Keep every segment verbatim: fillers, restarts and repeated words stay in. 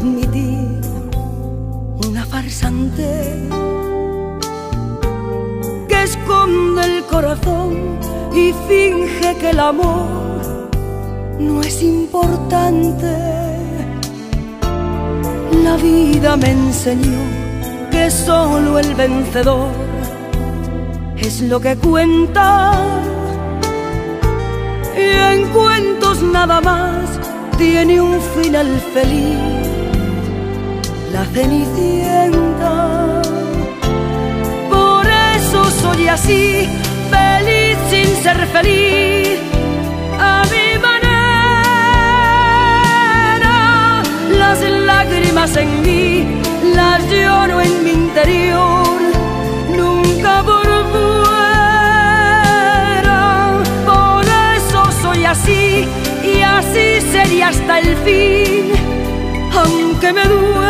admitir una farsante que esconde el corazón y finge que el amor no es importante. La vida me enseñó que solo el vencedor es lo que cuenta, y en cuentos nada más tiene un final feliz la Cenicienta. Por eso soy así, feliz sin ser feliz, a mi manera. Las lágrimas en mí las lloro en mi interior, nunca por fuera. Por eso soy así y así sería hasta el fin, aunque me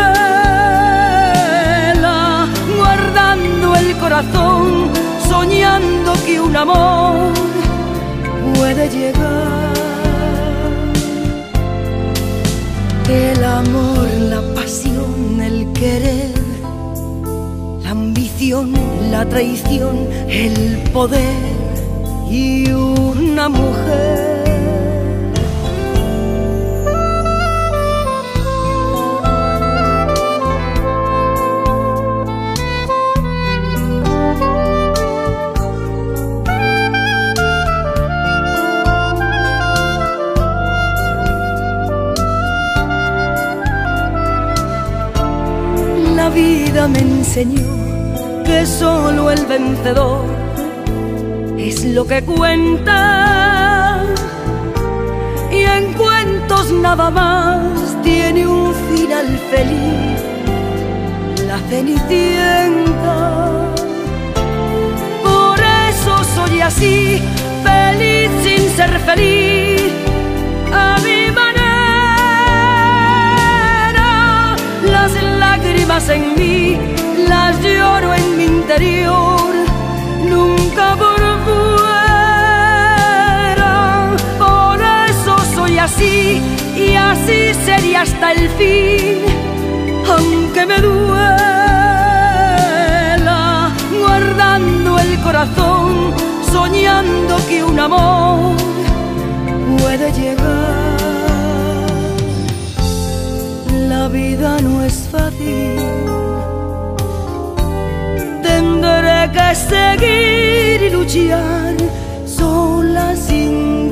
duela, guardando el corazón, soñando que un amor puede llegar. El amor, la pasión, el querer, la ambición, la traición, el poder y una mujer. La vida me enseñó que solo el vencedor es lo que cuenta, y en cuentos nada más tiene un final feliz la Cenicienta. Por eso soy así, feliz sin ser feliz, a mi manera. Las lágrimas en mí las lloro en mi interior, nunca por fuera. Por eso soy así y así sería hasta el fin, aunque me duela, guardando el corazón, soñando que un amor puede llegar. La vida no es fácil, tendré que seguir y luchar sola sin